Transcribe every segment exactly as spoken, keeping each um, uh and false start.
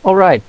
Alright,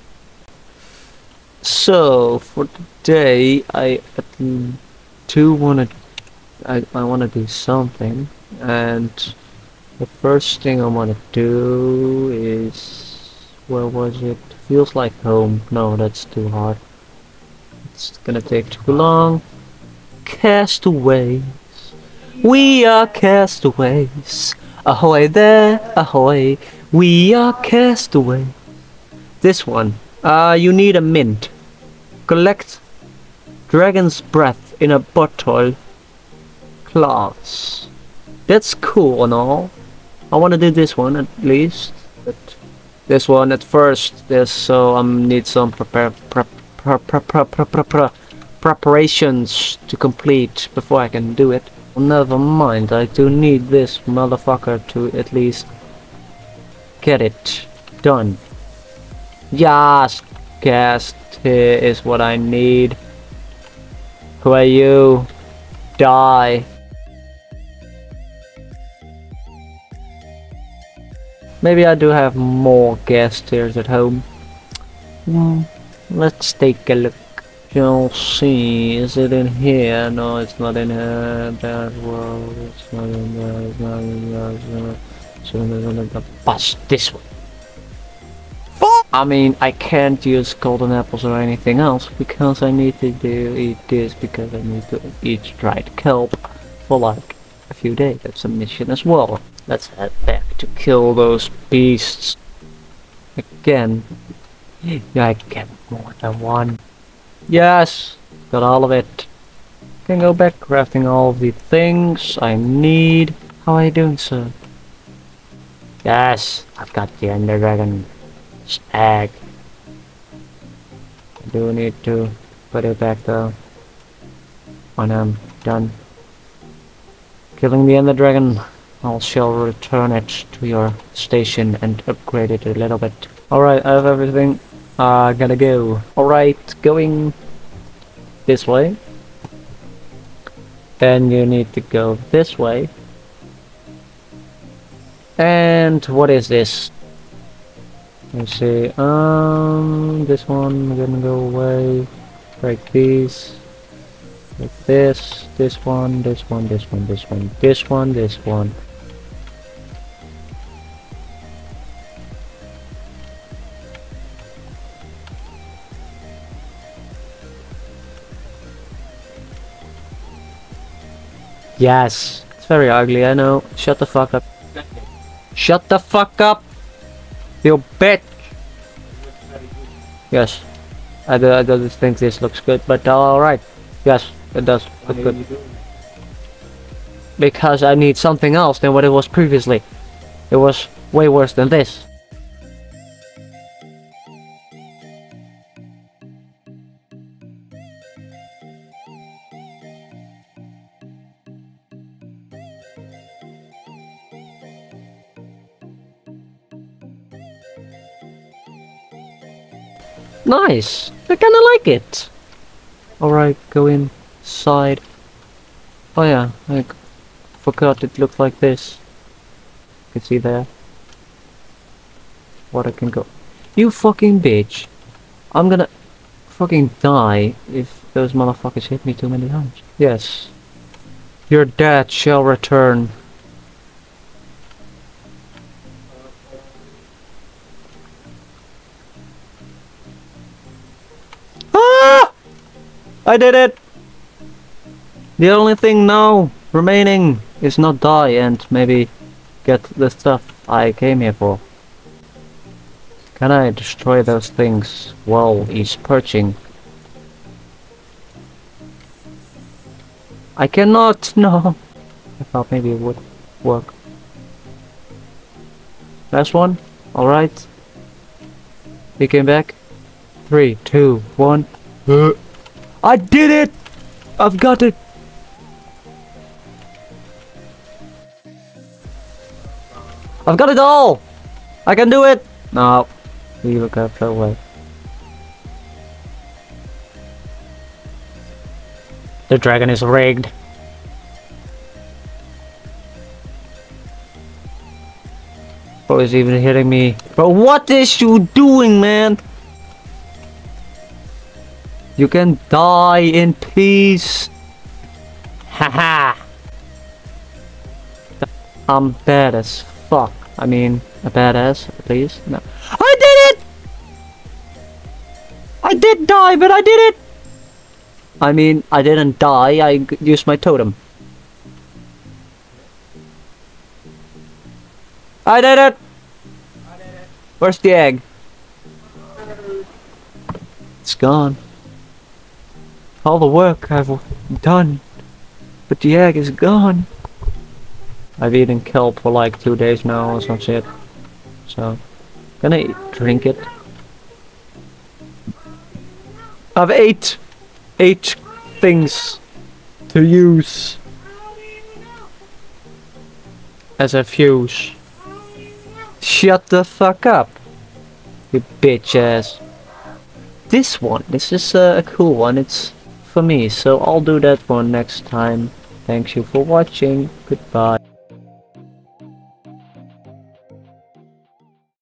so for today I do wanna I, I wanna do something, and the first thing I wanna do is, where was it? Feels like home. No, that's too hard. It's gonna take too long. Castaways. We are castaways. Ahoy there, ahoy. We are castaways. This one. Uh, you need a mint. Collect dragon's breath in a bottle. Class. That's cool and all. I want to do this one at least. But this one at first. This so I um, need some prepare prep pre pre pre pre pre pre preparations to complete before I can do it. Well, never mind. I do need this motherfucker to at least get it done. Yes, cast here is what I need. Who are you? Die. Maybe I do have more gas tiers at home. Mm, let's take a look. You'll see. Is it in here? No, it's not in here. That world. It's not in there. It's not in there. It's not. So I'm gonna bust this one. I mean, I can't use golden apples or anything else because I need to do eat this because I need to eat dried kelp for like a few days. That's a mission as well. Let's head back to kill those beasts again. Yeah, I get more than one. Yes, got all of it. Can go back crafting all of the things I need. How are you doing, sir? Yes, I've got the Ender Dragon egg. I do need to put it back though when I'm done killing the Ender Dragon. I shall return it to your station and upgrade it a little bit. Alright, I have everything. I uh, gotta go. Alright, going this way. Then you need to go this way. And what is this? Let's see. Um, this one gonna go away. Break these. Like this. This one. This one. This one. This one. This one. This one. Yes, it's very ugly, I know. Shut the fuck up. Shut the fuck up! You bitch! Yes, I, do, I don't think this looks good, but alright. Yes, it does look good. Because I need something else than what it was previously. It was way worse than this. Nice! I kinda like it! Alright, go inside. Oh yeah, I forgot it looked like this. You can see there. Water can go. You fucking bitch! I'm gonna fucking die if those motherfuckers hit me too many times. Yes. Your dad shall return. I did it! The only thing now remaining is not die and maybe get the stuff I came here for. Can I destroy those things while he's perching? I cannot, no! I thought maybe it would work. Last one? Alright. He came back. Three, two, one. Uh. I did it! I've got it! I've got it all! I can do it! No. You look up that way. The dragon is rigged. Bro is even hitting me. Bro, what is you doing, man? You can die in peace. Haha. I'm bad as fuck. I mean, a badass, at least. No. I did it! I did die, but I did it! I mean, I didn't die, I used my totem. I did it! Where's the egg? It's gone. All the work I've done, but the egg is gone. I've eaten kelp for like two days now or some shit. So, gonna eat, drink it. I've eight, eight things to use as a fuse. Shut the fuck up, you bitch ass. This one, this is uh, a cool one. It's for me, so I'll do that one next time. Thanks you for watching. Goodbye.